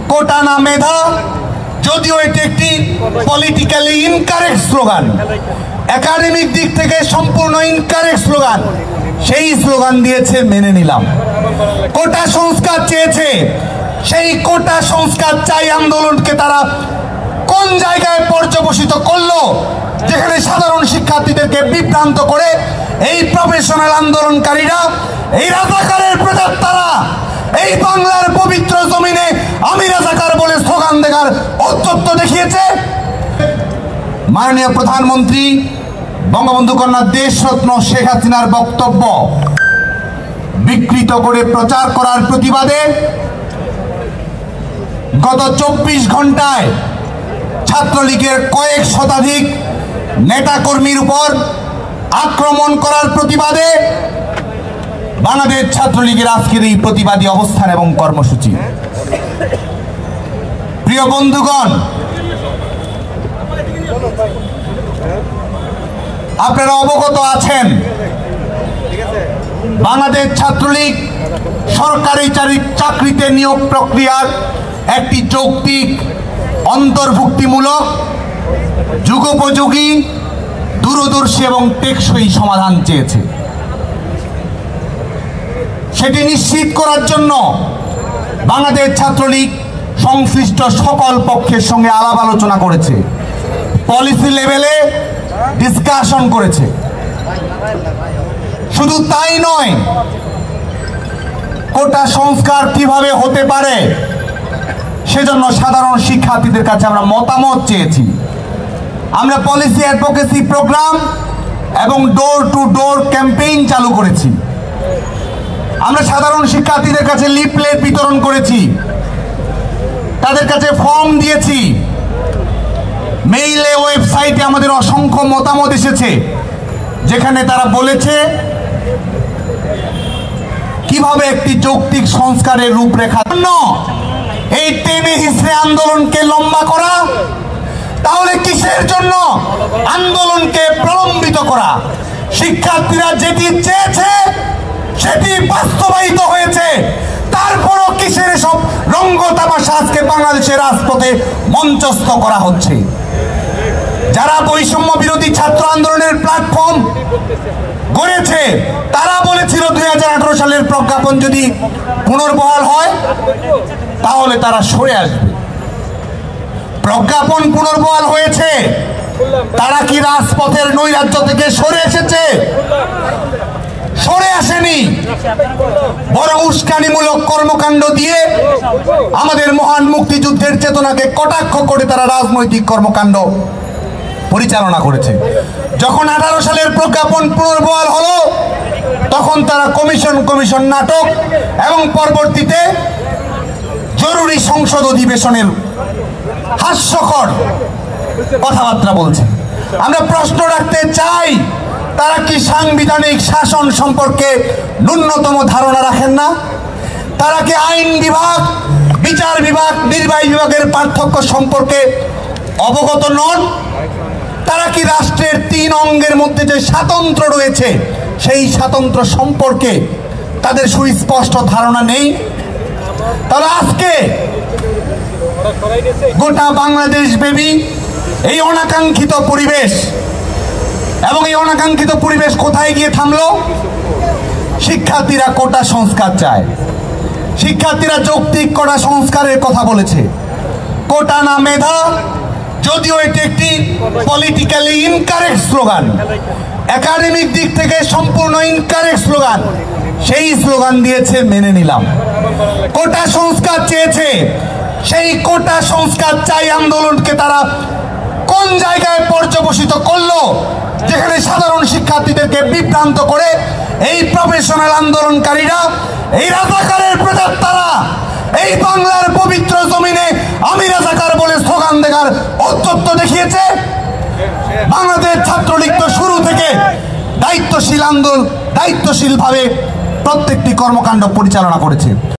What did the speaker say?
কোটা না মেধা, যদিও এটি একটি পলিটিক্যালি ইনকারেক্ট স্লোগান, একাডেমিক দিক থেকে সম্পূর্ণ ইনকারেক্ট স্লোগান, সেই স্লোগান দিয়েছে, মেনে নিলাম। কোটা সংস্কার চেয়েছে, সেই কোটা সংস্কার চাই আন্দোলনকে তারা কোন জায়গায় পর্যবসিত করলো, যেখানে সাধারণ শিক্ষার্থীদেরকে বিভ্রান্ত করে এই প্রফেশনাল আন্দোলনকারীরা, এই রাজাকারের প্রেতাত্মারা এই বাংলার পবিত্র জমিনে আমি রাজাকার বলে স্লোগান দেওয়ার ঔদ্ধত্য দেখিয়েছে। মাননীয় প্রধানমন্ত্রী বঙ্গবন্ধু কন্যা দেশরত্ন শেখ হাসিনার বক্তব্য বিকৃত করে প্রচার করার প্রতিবাদে গত 24 ঘন্টায় ছাত্রলীগের কয়েক শতাধিক নেতাকর্মীর উপর আক্রমণ করার প্রতিবাদে বাংলাদেশ ছাত্রলীগের আজকের এই প্রতিবাদী অবস্থান এবং কর্মসূচি। প্রিয় বন্ধুগণ, আপনারা অবগত আছেন বাংলাদেশ ছাত্রলীগ সরকারি চাকরিতে নিয়োগ প্রক্রিয়ার একটি যৌক্তিক, অন্তর্ভুক্তিমূলক, যুগোপযোগী, দূরদর্শী এবং টেকসই সমাধান চেয়েছে। সেটি নিশ্চিত করার জন্য বাংলাদেশ ছাত্রলীগ সংশ্লিষ্ট সকল পক্ষের সঙ্গে আলাপ আলোচনা করেছে, পলিসি লেভেলে ডিসকাশন করেছে। শুধু তাই নয়, কোটা সংস্কার কিভাবে হতে পারে সেজন্য সাধারণ শিক্ষার্থীদের কাছে আমরা মতামত চেয়েছি। আমরা পলিসি অ্যাডভোকেসি প্রোগ্রাম এবং ডোর টু ডোর ক্যাম্পেইন চালু করেছি। আমরা সাধারণ শিক্ষার্থীদের কাছে লিফলেট বিতরণ করেছি, তাদের কাছে ফর্ম দিয়েছি, মেইলে, ওয়েবসাইটে আমাদের অসংখ্য মতামত এসেছে, যেখানে তারা বলেছে কিভাবে একটি যৌক্তিক সংস্কারের রূপরেখা জন্য এই টেনে হিসড়ে আন্দোলনকে লম্বা করা, তাহলে কিসের জন্য আন্দোলনকে প্রলম্বিত করা? শিক্ষার্থীরা যেটি চেয়েছে সেটি বাস্তবায়িত হয়েছে, তারপরও কিসের সব রঙ্গ তামাশা আজকে বাংলাদেশের রাজপথে মঞ্চস্থ করা হচ্ছে? যারা বৈষম্য বিরোধী ছাত্র আন্দোলনের প্ল্যাটফর্ম গড়েছে, তারা বলেছিল 2018 সালের প্রজ্ঞাপন যদি পুনর্বহাল হয় তাহলে তারা সরে আসবে। প্রজ্ঞাপন পুনর্বহাল হয়েছে, তারা কি রাজপথের নৈরাজ্য থেকে সরে এসেছে? সরে আসেনি, বরং উস্কানিমূলক কর্মকাণ্ড দিয়ে আমাদের মহান মুক্তিযুদ্ধের চেতনাকে কটাক্ষ করে তারা রাজনৈতিক কর্মকাণ্ড পরিচালনা করেছে। যখন 18 সালের প্রজ্ঞাপন পুনর্বহাল হলো, তখন তারা কমিশন নাটক এবং পরবর্তীতে জরুরি সংসদ অধিবেশনের হাস্যকর কথাবার্তা বলছে। আমরা প্রশ্ন রাখতে চাই, তারা কি সাংবিধানিক শাসন সম্পর্কে ন্যূনতম ধারণা রাখেন না? তারা কি আইন বিভাগ, বিচার বিভাগ, নির্বাহী বিভাগের পার্থক্য সম্পর্কে অবগত নন? তারা কি রাষ্ট্রের 3 অঙ্গের মধ্যে যে স্বাতন্ত্র্য রয়েছে সেই স্বাতন্ত্র্য সম্পর্কে তাদের সুস্পষ্ট ধারণা নেই? তাহলে আজকে গোটা বাংলাদেশ ব্যাপী এই অনাকাঙ্ক্ষিত পরিবেশ, এবং এই অনাকাঙ্ক্ষিত পরিবেশ কোথায় গিয়ে থামলো? শিক্ষার্থীরা কোটা সংস্কার চায়, শিক্ষার্থীরা যৌক্তিক কোটা সংস্কারের কথা বলেছে। কোটা না মেধা, যদিও এটি একটি পলিটিক্যালি ইনকারেক্ট স্লোগান, একাডেমিক দিক থেকে সম্পূর্ণ ইনকারেক্ট স্লোগান, সেই স্লোগান দিয়েছে, মেনে নিলাম। কোটা সংস্কার চেয়েছে, সেই কোটা সংস্কার চাই আন্দোলনকে তারা কোন জায়গায় পর্যবসিত করলো, যেখানে সাধারণ শিক্ষার্থীদেরকে বিভ্রান্ত করে এই প্রফেশনাল আন্দোলনকারীরা, এই রাজাকারের প্রেতাত্মারা এই বাংলার পবিত্র জমিনে আমি রাজাকার বলে স্লোগান দেওয়ার ঔদ্ধত্য দেখিয়েছে। বাংলাদেশ ছাত্রলীগ তো শুরু থেকে দায়িত্বশীলভাবে প্রত্যেকটি কর্মকাণ্ড পরিচালনা করেছে।